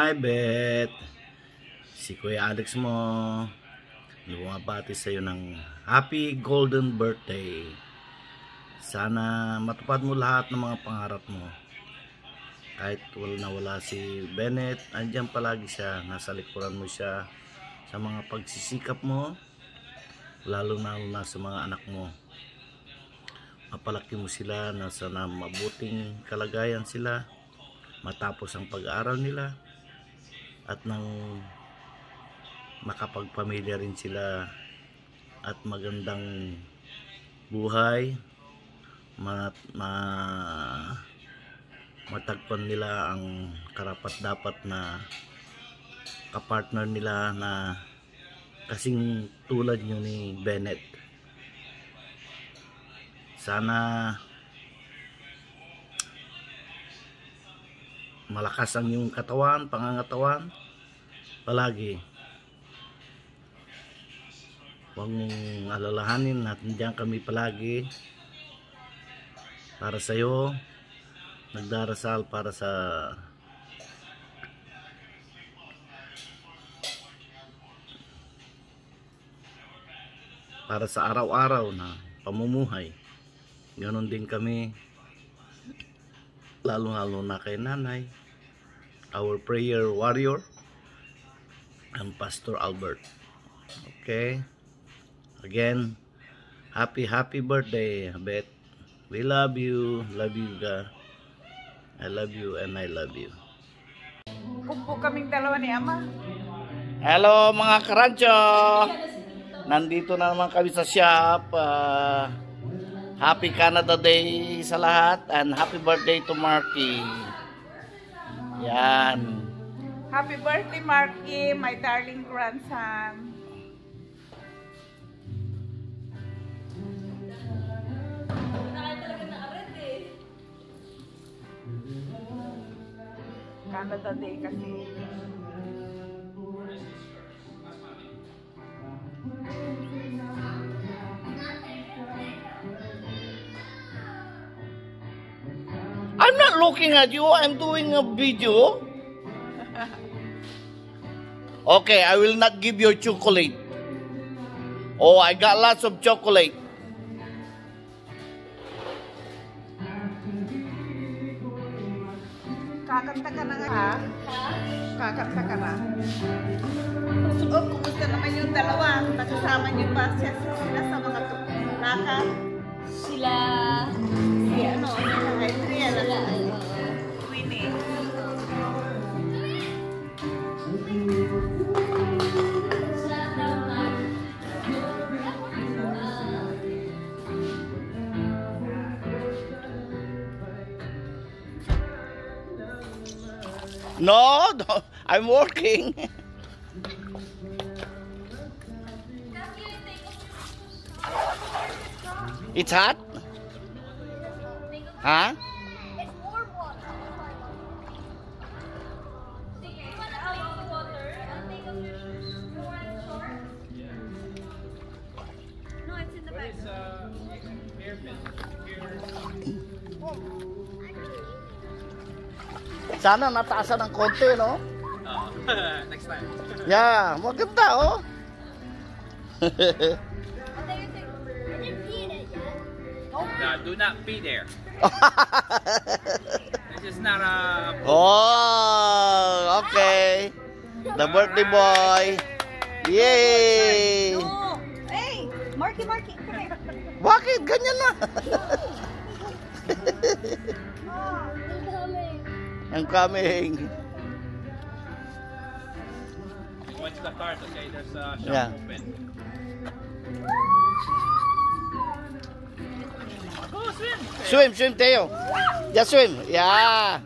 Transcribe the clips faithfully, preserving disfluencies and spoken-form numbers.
Hi, Bet. Si Kuya Alex mo. Bumabati sa iyo ng happy golden birthday. Sana matupad mo lahat ng mga pangarap mo. Kahit wala na wala si Bennett, andyan palagi siya. Nasa likuran mo siya sa mga pagsisikap mo. Lalo na, na sa mga anak mo. Mapalaki mo sila na sana mabuting kalagayan sila. Matapos ang pag-aaral nila. At nang makapagpamilya rin sila at magandang buhay, mat, ma, matagpan nila ang karapat-dapat na kapartner nila na kasing tulad nyo ni Bennett. Sana malakas ang iyong katawan, pangangatawan palagi. Huwag mong alalahanin at nandiyan kami palagi para sa iyo. Nagdarasal para sa para sa araw-araw na pamumuhay. Ganon din kami, lalo-lalo na kay Nanay, our prayer warrior, and Pastor Albert. Okay? Again, happy happy birthday, Bet. We love you. Love you, God. I love you and I love you. Kumpo kaming dalawa ni Ama. Hello mga karancho. Nandito na naman kami sa shop. Uh, happy Canada Day sa lahat and happy birthday to Marky. Yan. Happy birthday, Marky, my darling grandson. Canada Day kasi. I'm not looking at you. I'm doing a video. Okay, I will not give you chocolate. Oh, I got lots of chocolate. Kakanta ka na nga, ha? Kakanta ka na. Oh, kumusta naman yung dalawa? Nakasama niyo ba siya sila sa mga lakad? Sila... Si ano, sila Adrian, Sila, ano... Winnie. No, no, I'm working. It's hot? Huh? It's warm water. Do you want to out of the water? I'll take off your shoes. You want shorts? No, it's in the bag. Sana nataasan ng konti, no? Oh, next time. Yeah, maganda, oh. I didn't pee in it yet. No, do not be there. This is not a... Oh, okay. The birthday boy. Yay! No! Hey! Marky, Marky, come here. Bakit? Ganyan na. Oh, I'm coming. I'm coming. You went to the cart, okay? There's a shop Yeah. open. Go swim! Swim, swim, Teo. Just swim. Yeah.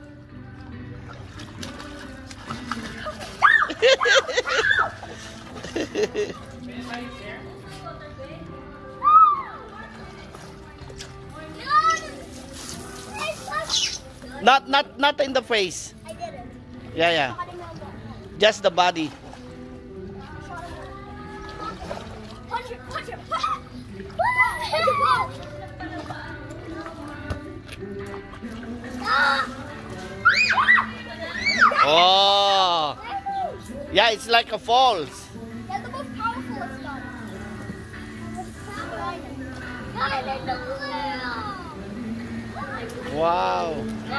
Not, not, not in the face. I did it. Yeah, yeah. Just the body. Punch it, punch it. Oh. Yeah, it's like a falls. Yeah, the most powerful is done. Guys, it's the blue. Wow.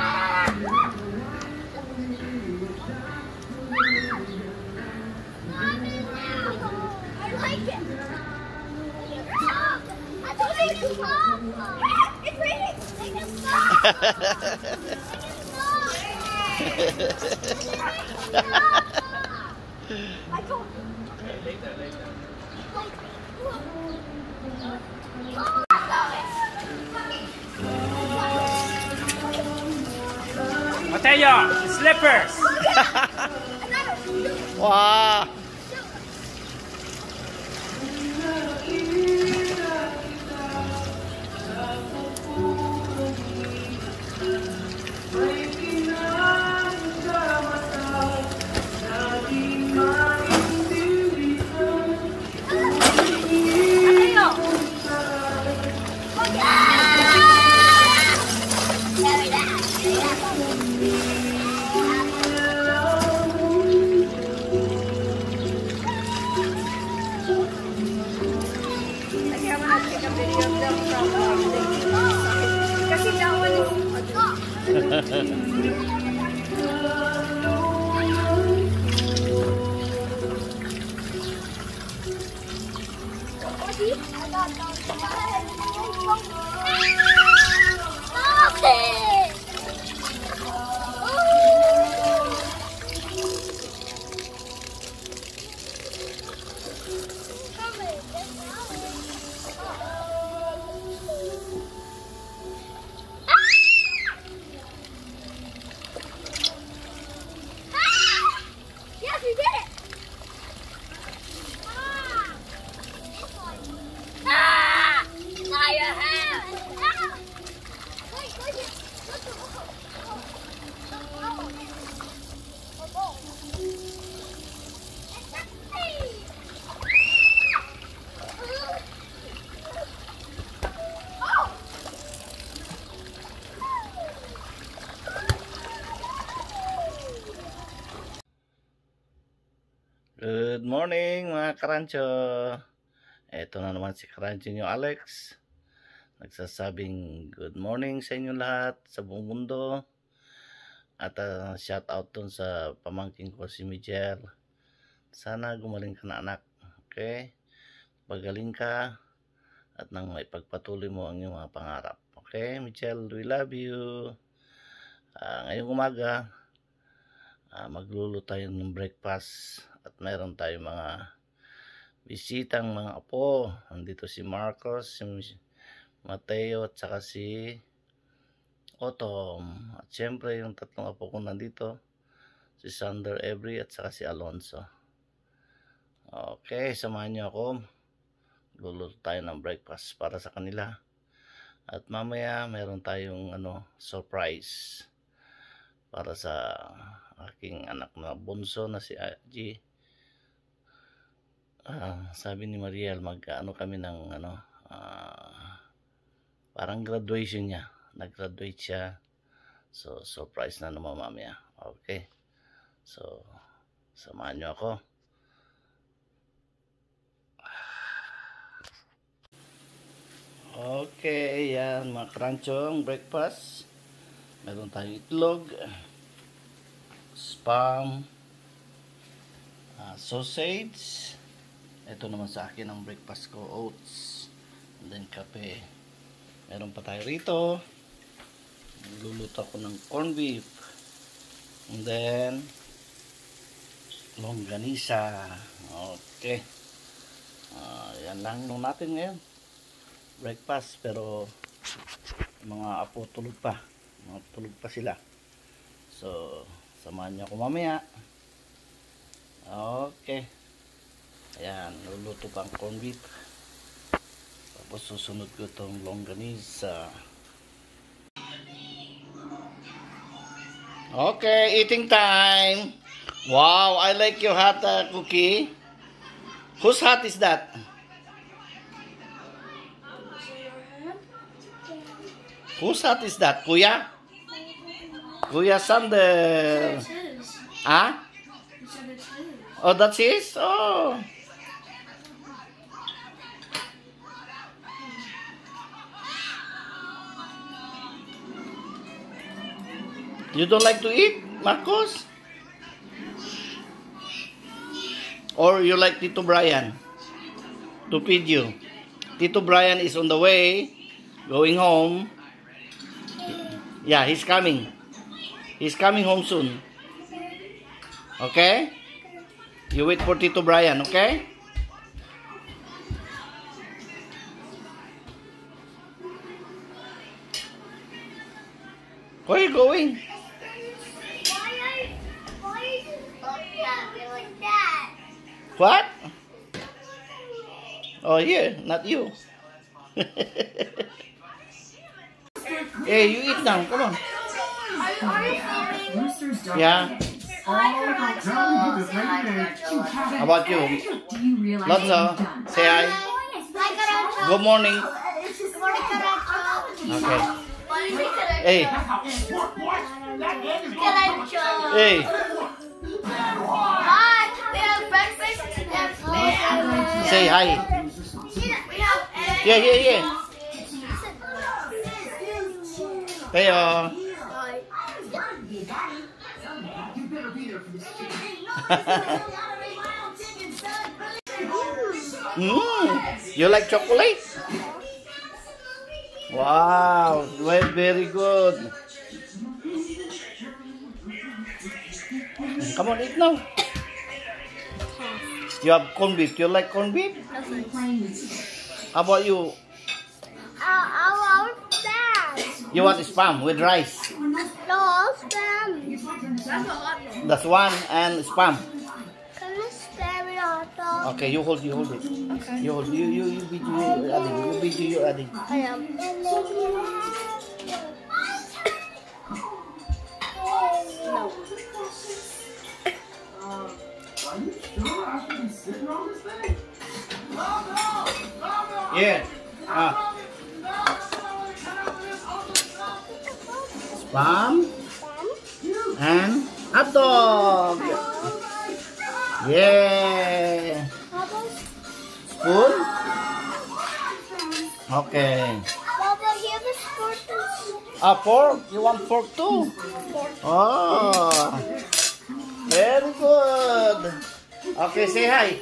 I like it. I told you to stop. It's raining. Make it stop. I told you. Later, later. Mateo, slippers. Wow. Kasi that one is Stop it! Yes, we did it! Ah! Now your hand! Ah! Wait, wait, wait. Look, look, look. Oh, oh. Oh, Good morning mga karancho. Eto na naman si Karancho nyo Alex. Nagsasabing good morning sa inyo lahat sa buong mundo. At uh, shout out dun sa pamangkin ko si Michelle. Sana gumaling ka na anak. Okay? Pagaling ka at nang maipagpatuloy mo ang iyong mga pangarap. Okay Michelle, we love you. Uh, ngayong umaga uh, magluluto tayo ng breakfast. At mayroon tayong mga bisitang mga apo. Nandito si Marcos, si Mateo at saka si Otom. At syempre yung tatlong apo ko nandito, si Sander Every at saka si Alonso. Okay, samahan niyo ako. Luluto tayo ng breakfast para sa kanila. At mamaya mayroon tayong ano, surprise para sa aking anak na bunso na si Aji. Uh, sabi ni Mariel mag ano kami ng ano uh, parang graduation niya, nag-graduate siya, so surprise na naman mamaya. Okay, so samahan niyo ako. Okay, yan mga kranchong breakfast. Meron tayong itlog, spam, uh, sausage. Ito naman sa akin ang breakfast ko, oats, and then kape. Meron pa tayo rito. Luluto ako ng corned beef, and then longganisa. Okay, uh, yan lang nung natin ngayon breakfast. Pero mga apo tulog pa, mga tulog pa sila, so samahan niyo ako mamaya. Okay, ayan, luluto pa ang corned beef, tapos susunod ko itong longganisa. Okay, eating time. Wow, I like your hot uh, cookie. Whose hat is that? Whose hat is that? Kuya? Kuya Sander. Ah? Oh, that's his? Oh. You don't like to eat, Marcos? Or you like Tito Brian to feed you? Tito Brian is on the way, going home. Yeah, he's coming. He's coming home soon. Okay? You wait for Tito Brian, okay? Where are you going? What? Oh, here, not you. Hey, you eat now. Come on. Yeah. How about you? Lonzo, say hi. Good morning. Okay. Hey. Hey. Say hi. Yeah, yeah, yeah. Hey, uh. mm, you like chocolate? Wow, well, very good. Come on, eat now. You have corned beef. You like corned beef? How about you? I want spam. You want spam with rice? No, spam. That's one and spam. Can you spam it also? Okay, you hold, you hold it. Okay. You hold, you, you, you beat you, adding. You beat you, adding. I am. No. Are you sure I should be sitting on this thing? Yeah. Ah. Spam and hot dog. Yeah. Spoon. Okay. Baba, here the spoon. Ah, fork. You want fork too? Oh. Very good. Okay, say hi.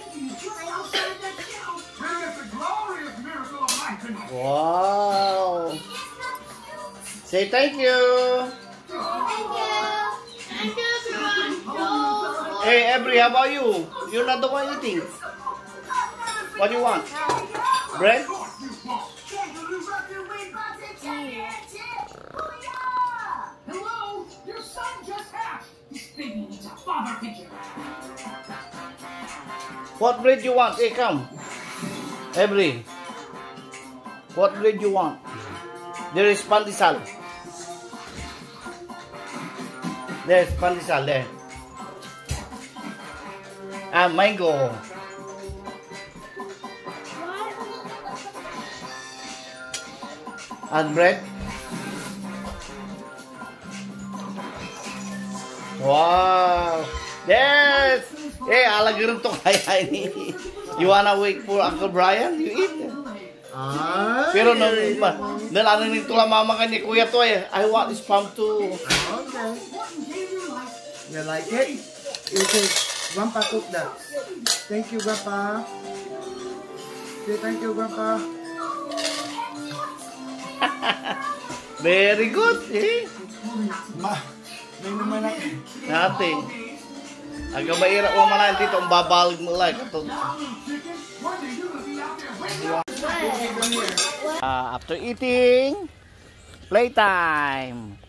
Wow. Say thank you. Thank you. Thank you, everyone. Hey, Every, how about you? You're not the one eating. What do you want? Bread? Hello, your son just hatched. This baby needs a father figure. What bread you want? Hey, come. Every. What bread you want? There is pandesal. There's pandesal there. Ah, mango. And bread. Wow. Yes. Hey, alagirong to kaya ini. You wanna wait for Uncle Brian? You eat. Ah, Pero nung ba, nalaman nito lang mama kanya, Kuya Toy, I want spam too. okay. You like it? You say, Grandpa cook that. Thank you, Grandpa. Say thank you, Grandpa. Very good, eh? Ma, may naman ako. Natin. Aga mahirap mo man dito, ang babalag mo lang. Uh, after eating, playtime.